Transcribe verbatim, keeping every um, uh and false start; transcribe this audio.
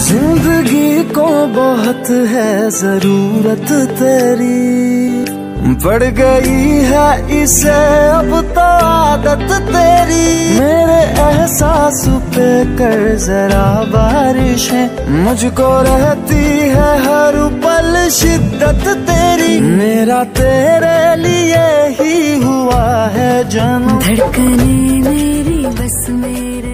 जिंदगी को बहुत है जरूरत तेरी, पड़ गई है इसे अब तो आदत तेरी। मेरे एहसास पे कर जरा बारिशें, मुझको रहती है हर पल शिद्दत तेरी। मेरा तेरे लिए ही हुआ है जन्म, धड़कने मेरी बस मेरा